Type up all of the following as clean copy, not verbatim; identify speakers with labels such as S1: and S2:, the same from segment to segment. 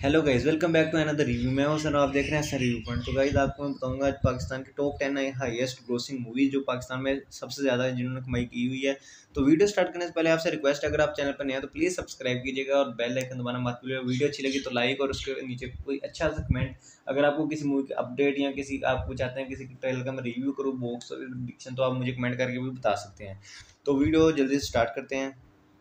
S1: Hello guys, welcome back to another review. मैं हूं sir, आप देख रहे हैं सर रिव्यू पॉइंट। तो गाइस, आपको मैं बताऊंगा आज पाकिस्तान की टॉप 10 हाईएस्ट ग्रोसिंग मूवीज जो पाकिस्तान में सबसे ज़्यादा जिन्होंने कमाई की हुई है। तो वीडियो स्टार्ट करने से पहले आपसे रिक्वेस्ट है, अगर आप चैनल पर नए हैं तो प्लीज़ सब्सक्राइब कीजिएगा और बेल आइकन दबाना मत भूलिएगा। वीडियो अच्छी लगी तो लाइक और उसके नीचे कोई अच्छा सा कमेंट। अगर आपको किसी मूवी की अपडेट या किसी आपको चाहते हैं किसी ट्रेलर का मैं रिव्यू करूँ, बॉक्स प्रेडिक्शन, तो आप मुझे कमेंट करके भी बता सकते हैं। तो वीडियो जल्दी से स्टार्ट करते हैं।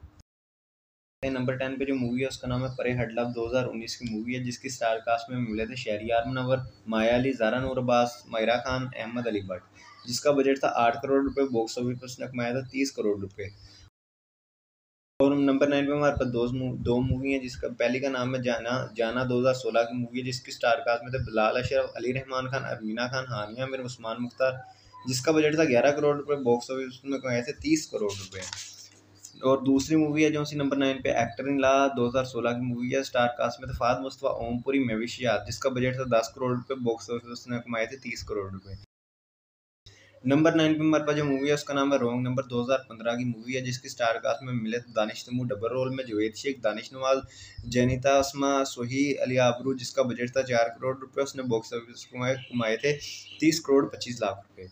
S1: नंबर 10 पे जो मूवी है उसका नाम है परे हडलब। 2019 की मूवी है जिसकी स्टार कास्ट में मिले थे शहरियार मुनव्वर, माया अली, ज़ारा नूर अब्बास, मायरा खान, अहमद अली भट्ट। जिसका बजट था 8 करोड़ रुपए। बॉक्स ऑफिस पर उसने कमाया था 30 करोड़ रुपए। और नंबर 9 पे हमारे पास दो मूवी है, जिसका पहली का नाम है जाना जाना। 2016 की मूवी है जिसकी स्टार कास्ट में थे बिलाल अशरफ, अली रहमान खान, अरमीना खान, हानिया मिर्ज़ा, उस्मान मुख्तार। जिसका बजट था 11 करोड़ रुपए। बॉक्स ऑफिस में कमाए थे 30 करोड़ रुपए। और दूसरी मूवी है जो सी नंबर 9 पे एक्टर इन ला। 2016 की मूवी है, स्टार कास्ट में थे फहद मुस्तफा, ओमपुरी, मवेशियात। जिसका बजट था 10 करोड़ रुपए। बॉक्स ऑफिस ने कमाए थे 30 करोड़ रुपए। नंबर 9 पे हमारे पास जो मूवी है उसका नाम है रोंग नंबर। 2015 की मूवी है जिसकी स्टार कास्ट में मिले थे दानिश तैमूर डबल रोल में, जवेद शेख, दानिश नवाज, जैनिता अस्मा, सोही अली आबरू। जिसका बजट था 4 करोड़ रुपए। उसने बॉक्स ऑफिस कमाए थे 30 करोड़ 25 लाख रुपए।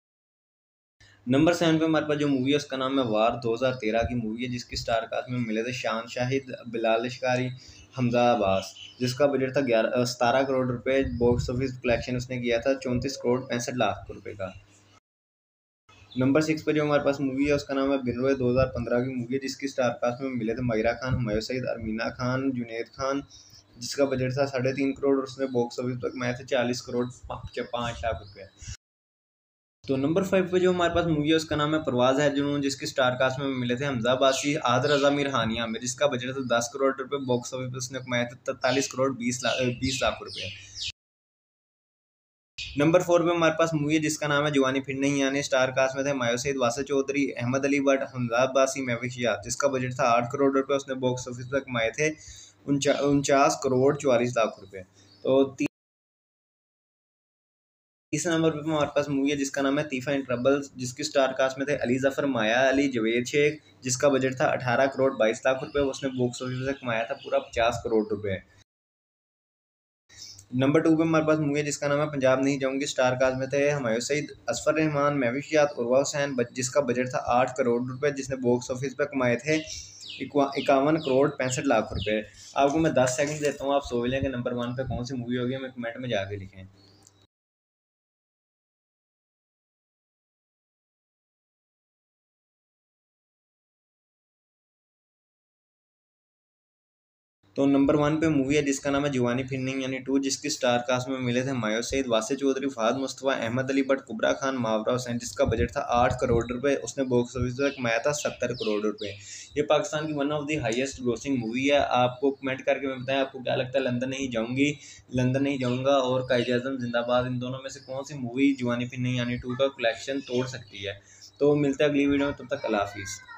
S1: नंबर 7 पे हमारे पास जो मूवी है उसका नाम है वार। 2013 की मूवी है जिसकी स्टार कास्ट में मिले थे शान शाहिद, बिलाल लश्कारी, हमजा अब्बास। जिसका बजट था 17 करोड़ रुपए। बॉक्स ऑफिस कलेक्शन उसने किया था 34 करोड़ 65 लाख रुपए का। नंबर 6 पे जो हमारे पास मूवी है उसका नाम है बिनरोए। 2015 की मूवी है जिसकी स्टार कास्ट में मिले थे मायरा खान, हुमायूं सईद, अरमीना खान, जुनैद खान। जिसका बजट था 3.5 करोड़ और उसने बॉक्स ऑफिस पर कमाए थे 40 करोड़ 5 लाख रुपए। तो नंबर 5 पे जो हमारे पास मूवी है उसका नाम है परवाज़ है जुनून, जिसकी स्टार कास्ट में मिले थे हमजा बासी, आद रजा मीर, हानिया में। जिसका बजट था 10 करोड़ रुपए। बॉक्स ऑफिस पर उसने कमाए थे 43 करोड़ 20 लाख रुपए। नंबर 4 पे हमारे पास मूवी है जिसका नाम है जवानी फिर नहीं आनी। स्टार कास्ट में थे मायो सईद, वासा चौधरी, अहमद अली भट्ट, हमजा बासी, मवेशियात। जिसका बजट था 8 करोड़ रुपए। उसने बॉक्स ऑफिस पर कमाए थे 49 करोड़ 44 लाख रुपए। तो तीसरे नंबर पे हमारे पास मूवी है जिसका नाम है तीफा इन ट्रबल, जिसकी स्टार कास्ट में थे अली जफर, माया अली, जवेद शेख। जिसका बजट था 18 करोड़ 22 लाख रुपए। उसने बॉक्स ऑफिस से कमाया था पूरा 50 करोड़ रुपए। नंबर 2 पे हमारे पास मूवी है जिसका नाम है पंजाब नहीं जाऊंगी। स्टार कास्ट में थे हुमायूं सईद, असफर रहमान, महविशियात, उर्वा हुसैन। जिसका बजट था 8 करोड़ रुपए। जिसने बॉक्स ऑफिस पर कमाए थे 51 करोड़ 65 लाख रुपए। आपको मैं 10 सेकंड देता हूँ, आप सोच लें कि नंबर 1 पे कौन सी मूवी होगी, हमें कमेंट में जाके लिखें। तो नंबर 1 पे मूवी है जिसका नाम है जवानी फिर नहीं यानी 2, जिसकी स्टार कास्ट में मिले थे मायो सईद, वासे चौधरी, फहद मुस्तफा, अहमद अली भट्ट, कुबरा खान, मावरा हुसैन। जिसका बजट था 8 करोड़ रुपए। उसने बॉक्स ऑफिस पर कमाया था 70 करोड़ रुपए। ये पाकिस्तान की one of the highest grossing movie है। आपको कमेंट करके मैं बताएं आपको क्या लगता है। लंदन नहीं जाऊंगी, लंदन नहीं जाऊंगा और कायदे आज़म जिंदाबाद, इन दोनों में से कौन सी मूवी जवानी फिर नहीं यानी 2 का कलेक्शन तोड़ सकती है। तो मिलते हैं अगली वीडियो में, तब तक अल्लाह हाफिज़।